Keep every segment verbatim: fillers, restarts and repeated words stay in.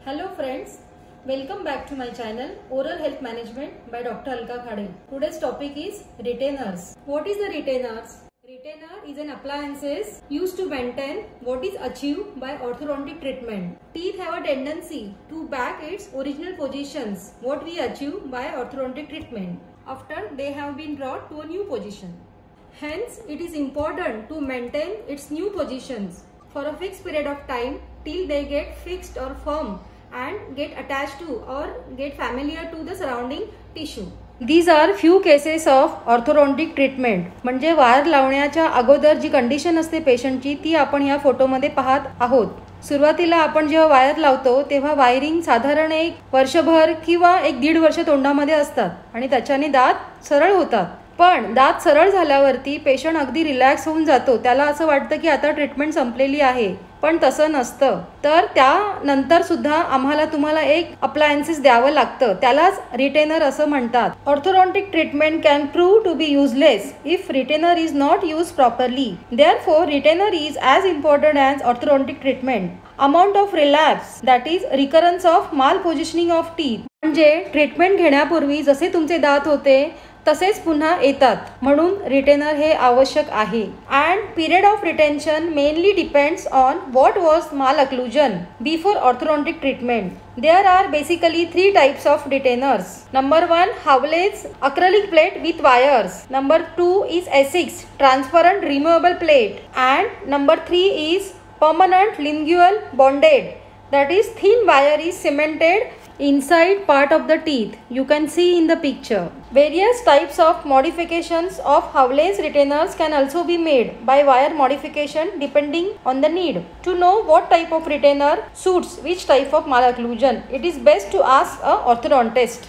Hello friends, welcome back to my channel Oral Health Management by Doctor Alka Khade. Today's topic is retainers. What is the retainers? Retainer is an appliances used to maintain what is achieved by orthodontic treatment. Teeth have a tendency to back its original positions, what we achieve by orthodontic treatment, after they have been brought to a new position. Hence, it is important to maintain its new positions for a fixed period of time till they get fixed or firm and get attached to or get familiar to the surrounding tissue. These are few cases of orthodontic treatment. म्हणजे wire लावण्याच्या अगोदर जी condition असते पेशंटची ती आपण या फोटोमध्ये पाहत आहोत. सुरुवातीला आपण जेव्हा वायर लावतो तेव्हा वायरिंग साधारण एक वर्षभर किंवा एक दीड वर्ष तोंडामध्ये असतात आणि त्याच्याने दात सरळ होतात. पण दात सरळ झाल्यावरती पेशंट अगदी रिलॅक्स होऊन जातो. त्याला असं वाटतं की आता ट्रीटमेंट संपलेली आहे, पण तसं नसतं. तर त्यानंतर सुद्धा आम्हाला तुम्हाला एक अप्लायन्सेस द्यावं लागतं, त्यालाच रिटेनर असं म्हणतात. Orthodontic treatment can prove to be useless if retainer is not use properly. Therefore retainer is as important as orthodontic treatment. Amount of relapse that is recurrence of malpositioning of teeth. म्हणजे treatment घेण्यापूर्वी जसे तुमचे दात होते तसेच पुन्हा येतात, म्हणून रिटेनर हे आवश्यक आहे. And period of retention mainly depends on what was malocclusion before orthodontic treatment. There are basically three types of retainers. Number one, Howle's acrylic plate with wires. Number two is Essex transparent removable plate. And number three is permanent lingual bonded. That is, thin wire is cemented inside part of the teeth. You can see in the picture. Various types of modifications of Howle's retainers can also be made by wire modification depending on the need. To know what type of retainer suits which type of malocclusion, it is best to ask a orthodontist.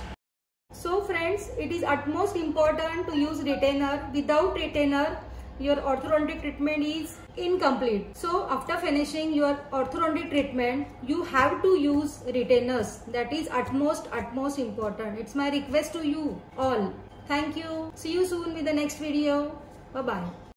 So friends, it is utmost important to use retainer. Without retainer, your orthodontic treatment is incomplete. So after finishing your orthodontic treatment, you have to use retainers. That is utmost utmost important. It's my request to you all. Thank you. See you soon with the next video. Bye bye.